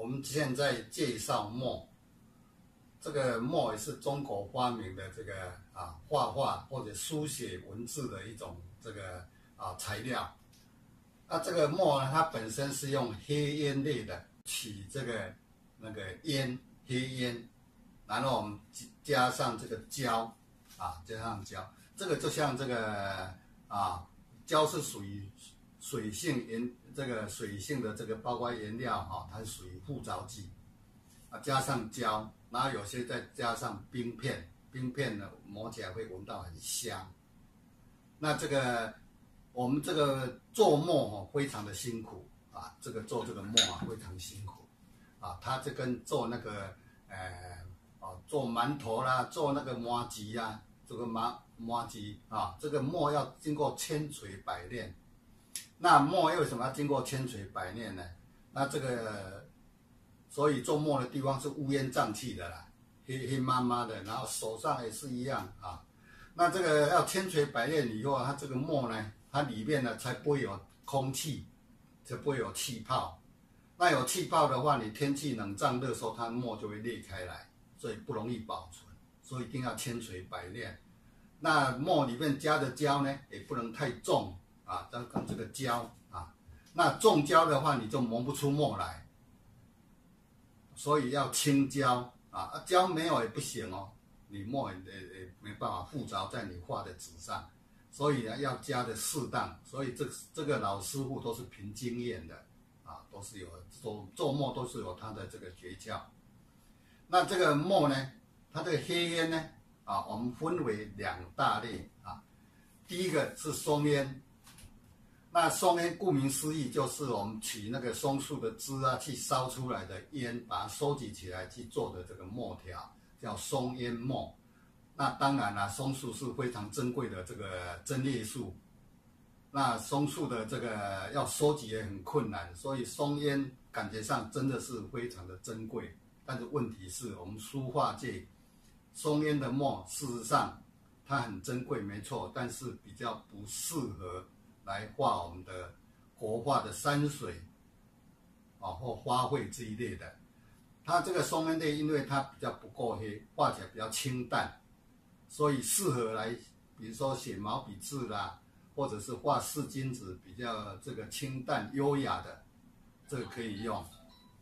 们现在介绍墨，这个墨也是中国发明的这个画画或者书写文字的一种这个材料。那这个墨呢，它本身是用黑烟类的起这个那个烟黑烟，然后我们加上这个胶加上胶，这个就像这个胶是属于水性这个水性的这个包括颜料它是属于附着剂加上胶，然后有些再加上冰片，冰片呢磨起来会闻到很香。那这个我们这个做墨非常的辛苦这个做这个墨非常辛苦它这跟做那个做馒头啦，做那个麻糬啊，这个麻糬这个墨要经过千锤百炼。那墨为什么要经过千锤百炼呢？那这个所以做墨的地方是乌烟瘴气的啦，黑黑麻麻的，然后手上也是一样那这个要千锤百炼以后，它这个墨呢，它里面呢才不会有空气，才不会有气泡。那有气泡的话，你天气冷胀热的时候，它墨就会裂开来，所以不容易保存，所以一定要千锤百炼。那墨里面加的胶呢，也不能太重这个胶那重胶的话，你就磨不出墨来，所以要轻胶胶没有也不行哦，你墨也没办法附着在你画的纸上，所以呢要加的适当。所以这个老师傅都是凭经验的都是有做墨都是有他的这个诀窍。那这个墨呢，它这个黑烟呢我们分为2大类第一个是松烟。那松烟顾名思义，就是我们取那个松树的枝去烧出来的烟，把它收集起来去做的这个墨条，叫松烟墨。那当然啦，松树是非常珍贵的这个针叶树，那松树的这个要收集也很困难，所以松烟感觉上真的是非常的珍贵。但是问题是我们书画界松烟的墨，事实上它很珍贵没错，但是比较不适合来画我们的国画的山水或花卉这一类的。它这个松烟类因为它比较不够黑，画起来比较清淡，所以适合来比如说写毛笔字啦，或者是画四金纸比较这个清淡优雅的，这个可以用。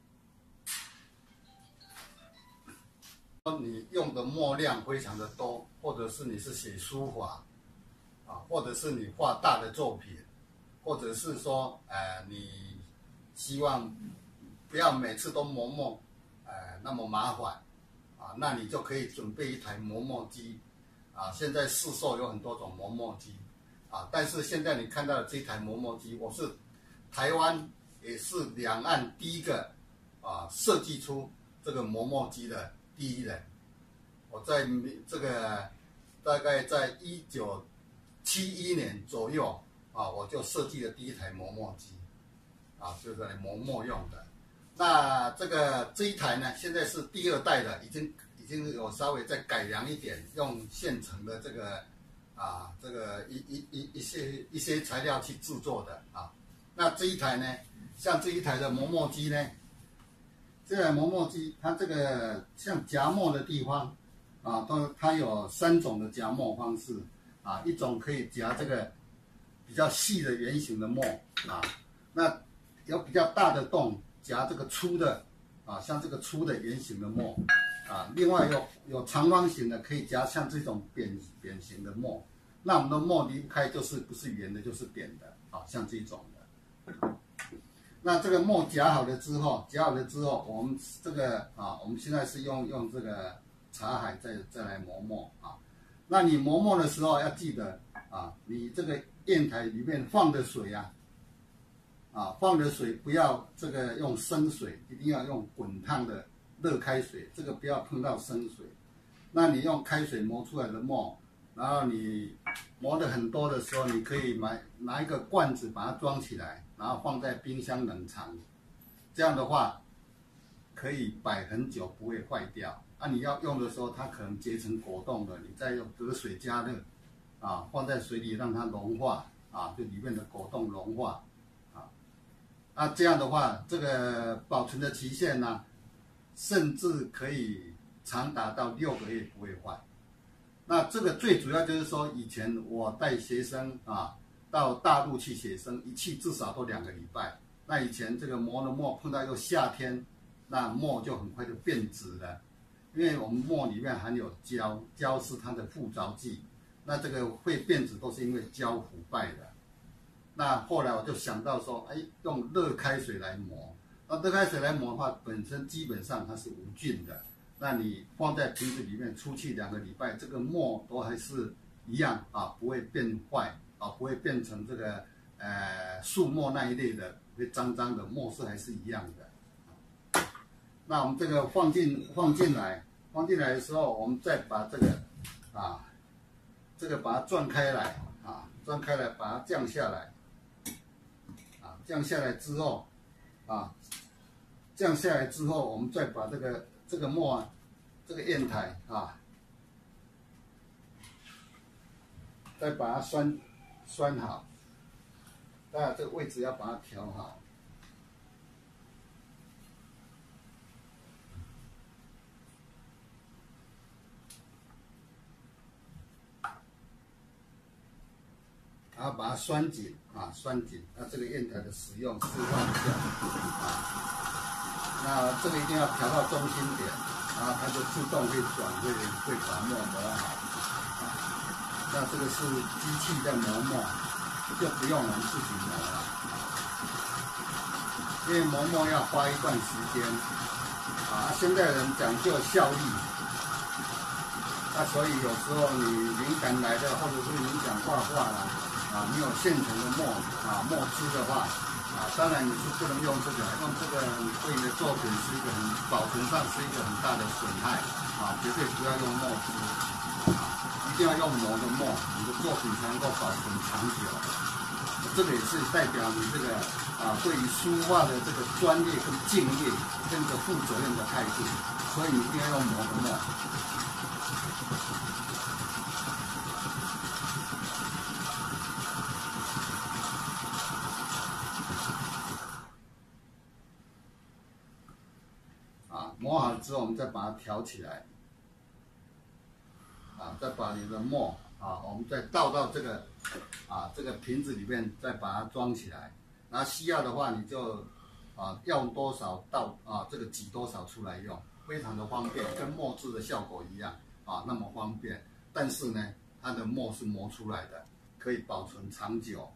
你用的墨量非常的多，或者是你是写书法或者是你画大的作品，或者是说你希望不要每次都磨墨那么麻烦那你就可以准备一台磨墨机现在市售有很多种磨墨机但是现在你看到的这台磨墨机，我是台湾也是两岸第一个设计出这个磨墨机的第一人。我在这个大概在1971年左右我就设计了第一台磨墨机就是来磨墨用的。那这一台呢，现在是第2代的，已经有稍微再改良一点，用现成的这个这个一些材料去制作的那这一台呢，像这一台的磨墨机呢，这台磨墨机它这个像夹墨的地方它有3种的夹墨方式一种可以夹这个比较细的圆形的墨那有比较大的洞夹这个粗的像这个粗的圆形的墨另外有长方形的可以夹像这种扁形的墨。那我们的墨离不开就是不是圆的就是扁的像这种的。那这个墨夹好了之后，我们这个我们现在是用这个茶海再来磨墨那你磨墨的时候要记得你这个砚台里面放的水放的水不要这个用生水，一定要用滚烫的热开水，这个不要碰到生水。那你用开水磨出来的墨，然后你磨的很多的时候，你可以拿一个罐子把它装起来，然后放在冰箱冷藏，这样的话可以摆很久不会坏掉你要用的时候它可能结成果冻了，你再用隔水加热放在水里让它融化就里面的果冻融化啊，这样的话，这个保存的期限呢，甚至可以长达到6个月不会坏。那这个最主要就是说，以前我带学生啊到大陆去写生，一去至少都2个礼拜。那以前这个磨的墨碰到又夏天，那墨就很快就变质了，因为我们墨里面含有胶，胶是它的附着剂，那这个会变质都是因为胶腐败的。那后来我就想到说，哎，用热开水来磨。那热开水来磨的话，本身基本上它是无菌的。那你放在瓶子里面，出去2个礼拜，这个墨都还是一样啊，不会变坏啊，不会变成这个树墨那一类的会脏脏的，墨色还是一样的。那我们这个放进来的时候，我们再把这个把它转开来啊，转开来把它降下来啊，降下来之后，我们再把这个墨啊，这个砚台啊，再把它拴好，当然这个位置要把它调好。然后把它拴紧啊，拴紧。那这个砚台的使用示范一下啊。那这个一定要调到中心点，然后它就自动会把墨磨好。那这个是机器在磨墨，就不用我们自己磨了，因为磨墨要花一段时间啊。现在人讲究效率。那所以有时候你灵感来的，或者是你想画画啦，你有现成的墨汁的话，当然你是不能用这个，用这个对你的作品是一个保存上是一个很大的损害绝对不要用墨汁一定要用磨的墨，你的作品才能够保存长久。这个也是代表你这个对于书画的这个专业跟敬业跟着负责任的态度，所以你一定要用磨的墨。磨好之后，我们再把它调起来，再把你的墨我们再倒到这个瓶子里面，再把它装起来。然后需要的话，你就要用多少倒这个挤多少出来用，非常的方便，跟墨汁的效果一样那么方便。但是呢，它的墨是磨出来的，可以保存长久。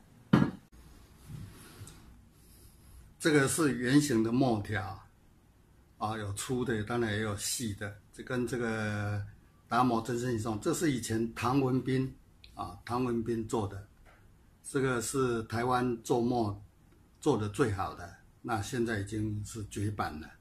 这个是圆形的墨条。有粗的，当然也有细的。这跟这个达摩真身一送，这是以前唐文彬做的，这个是台湾做墨做的最好的，那现在已经是绝版了。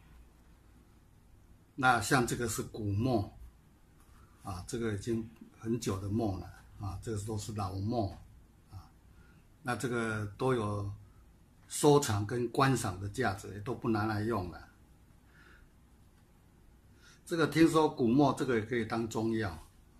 那像这个是古墨这个已经很久的墨了这个都是老墨那这个都有收藏跟观赏的价值，也都不拿来用了。这个听说古墨这个也可以当中药。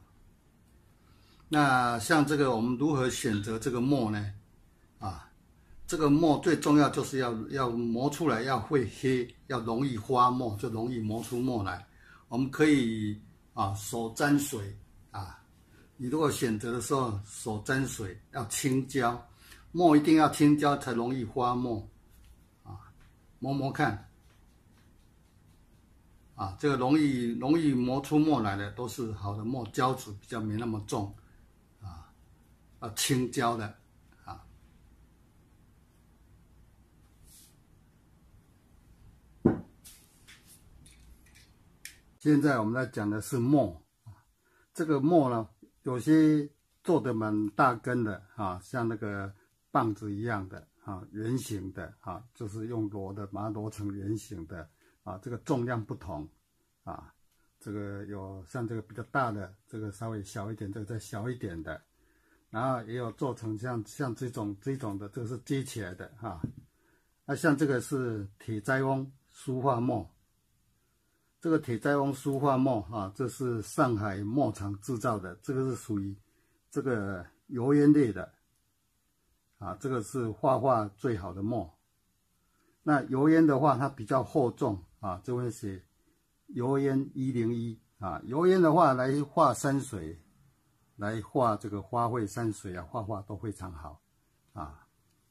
那像这个我们如何选择这个墨呢？这个墨最重要就是要磨出来要会黑，要容易发墨，就容易磨出墨来。我们可以手沾水你如果选择的时候手沾水要青椒，墨一定要青椒才容易发墨磨磨看。这个容易磨出墨来的都是好的墨，胶质比较没那么重青椒的现在我们来讲的是墨这个墨呢，有些做的蛮大根的像那个棒子一样的圆形的就是用螺的把它螺成圆形的这个重量不同这个有像这个比较大的，这个稍微小一点，这个再小一点的，然后也有做成像这种的，这个是接起来的那像这个是铁栽翁书画墨，这个铁栽翁书画墨这是上海墨厂制造的，这个是属于这个油烟类的这个是画画最好的墨那油烟的话，它比较厚重啊，这边写油烟101啊，油烟的话来画山水，来画这个花卉山水啊，画都非常好啊。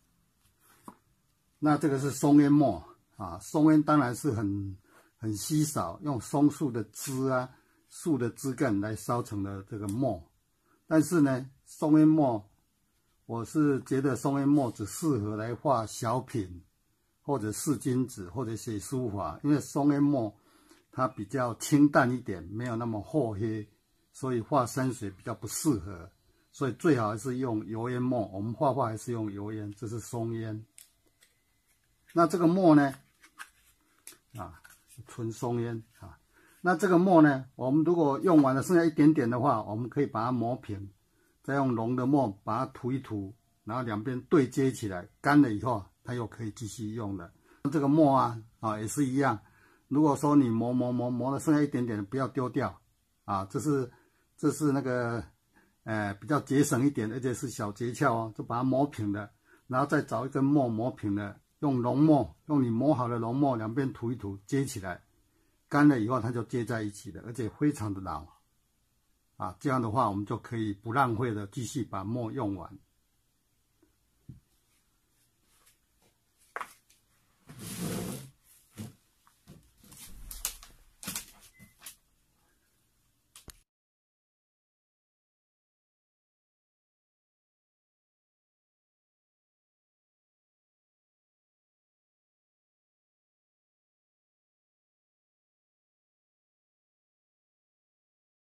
那这个是松烟墨啊，松烟当然是很稀少，用松树的枝啊、树的枝干来烧成的这个墨。但是呢，松烟墨，我是觉得松烟墨只适合来画小品，或者试金子，或者写书法，因为松烟墨它比较清淡一点，没有那么厚黑，所以画山水比较不适合。所以最好还是用油烟墨，我们画还是用油烟，这是松烟。那这个墨呢，啊，纯松烟啊。那这个墨呢，我们如果用完了剩下一点点的话，我们可以把它磨平，再用浓的墨把它涂一涂，然后两边对接起来，干了以后，它又可以继续用了。这个墨啊也是一样。如果说你磨了剩下一点点的，不要丢掉啊，这是那个比较节省一点，而且是小诀窍哦，就把它磨平了，然后再找一根墨磨平了。用浓墨，用你磨好的浓墨，两边涂一涂，接起来，干了以后它就接在一起了，而且非常的牢啊。这样的话，我们就可以不浪费的继续把墨用完。